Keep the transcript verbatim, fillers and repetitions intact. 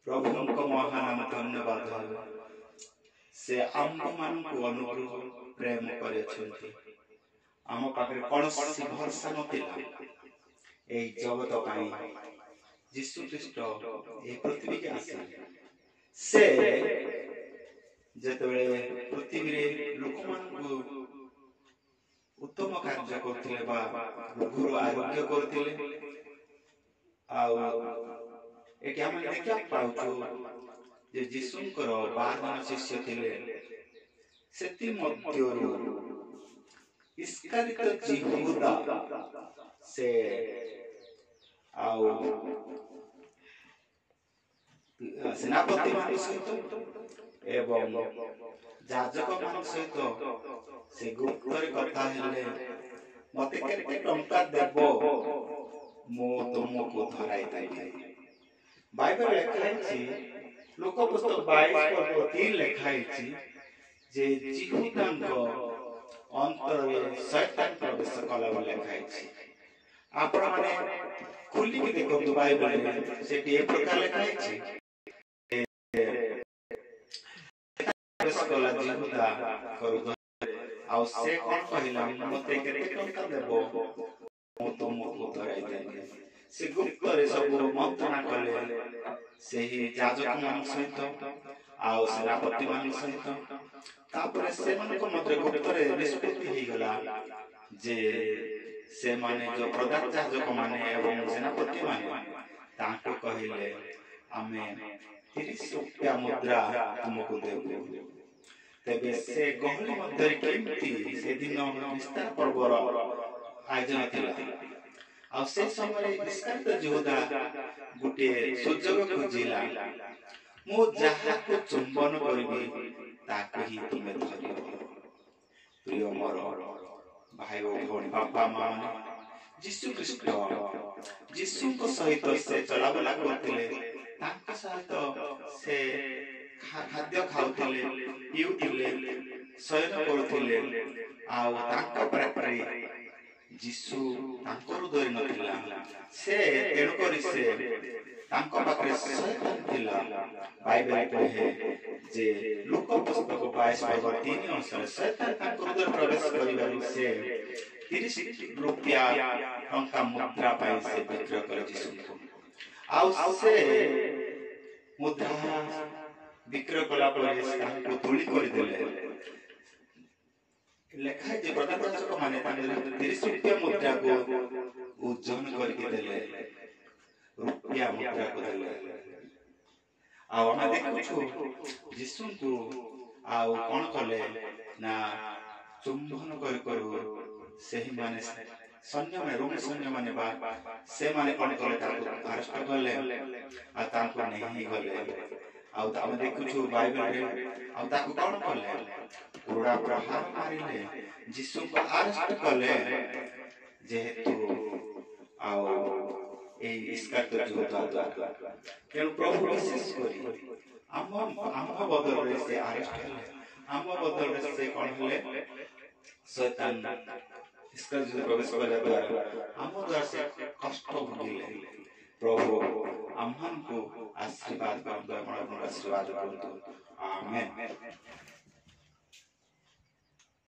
प्रभुଙ୍କ महानाम धन्यवाद से आम मानक अनुग्रह प्रेम कर आम पाखे कौनसी भरसा नथिला ए जगत पाई यीशु ख्रीष्ट ए पृथ्वी के आसिले से जेतेबेले पृथ्वी रे लोक मानक उत्तम कार्य करथिले बा रोगर आरोग्य करथिले आउ एटी हम देखिया पाउछु जे यीशुंकर बारह शिष्य थिले सेति मध्यरु इस्करियोत यहूदा से आउ सेनापति मान सहित एवं जाजक मान सहित से गुप्तर कथा हेले मते केते टंका देबो मो तुमको धराई देबी बाइबल लेखा है लोक पुस्तक बाईस पद तीन लेखा है जे यहूदांको अंतर में शैतान प्रवेश कला लेखा है आपण माने खुली के देखो बाइबल में से के प्रकार लेखा है प्रवेश कला यहूदा करू आ से कोन कहला मते केते टंका देबो मो तुमको धराई देबी से गुप्त रे सब मंत्रणा कले सेही जाजक मान सहित आउ सेनापति मान सहित तापर से मन को मध्य गुप्त रे निष्पत्ति ही गला जे से माने जो प्रधान जाजक माने एवं सेनापति माने ताको कहिले हमें तीस रुपया मुद्रा तुमको देबो तबे से गहली मध्य केमती से दिन विस्तार पर्वर आयोजन थिला आ से समय इस्करियोत यहूदा गुटे सुजोग खोजिला मो जहा को चुंबन करबी ताको ही तुमे धरिबो प्रिय मोर भाई ओ भणी बापा मां यीशु ख्रीष्ट यीशु को सहित से चलाबला करथिले तांका सहित से खाद्य खाउथिले पिउथिले शयन करथिले आ तांका प्राप्ति यीशु तांकर दोरी नथिला से तेणु करी से तांको पाखरे शैतान थिला बाइबल कहे जे लोक पुस्तक बाईस पद तीन अनुसार शैतान तांकर दोरी प्रवेश करिबारु से तीस रुपया टंका मुद्रा पाई से विक्रय कर यीशु को आउ से मुद्रा विक्रय कला पर तांको तुली कर देले लेखा है जे प्रधान जाजक माने तांगे तीस रुपया मुद्रा को ओजन करके देले रुपया मुद्रा को देले आ हम देखछु यीशु को आ कोन कले ना चुंबन कर करू सेही माने सैन्य में रोम सैन्य माने बा से माने कोन कले ताको अरेस्ट करले आ ताको नहीं गले आ हम देखछु बाइबल रे आ ताको कोन कले पूरा प्रहार मारिले यीशु को अरेस्ट कले जेहेतु आओ ए इस्करियोत यहूदा द्वारा तेणु प्रभु विशेष करी आम आम बदल रे से अरेस्ट कले आम बदल रे से कोन हले शैतान इस्करियोत प्रवेश कले द्वारा आम द्वारा से कष्ट भोगिले प्रभु आम्हन को आशीर्वाद कर दो, आशीर्वाद कर दो। आमेन।